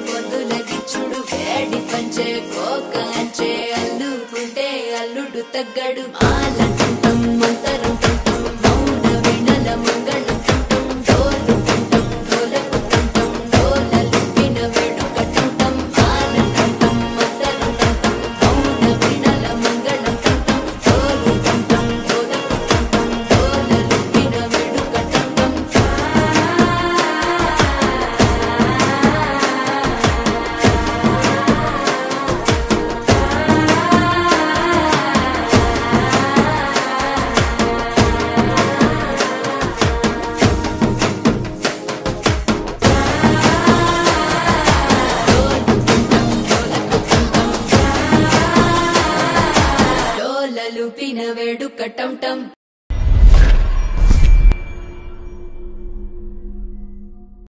పొద్దుల గిచ్చుడు వేడి పంచే కోక అంచే అల్లుకుంటే అల్లుడు తగ్గడు మాలంటుంటాం మంతరం తుంటాం మౌన వీణల మంగళం తుంటాం డోలు తుంటాం డోలకు తుంటాం డోలలుపిన వేడుక తుంటాం మాలంటుంటాం మంతరం తుంటాం మౌన వీణల మంగళం తుంటాం డోలు తుంటాం డోలకు తుంటాం డోలలుపిన వేడుక తుంటాం డోలలుపిన వేడుక టం టం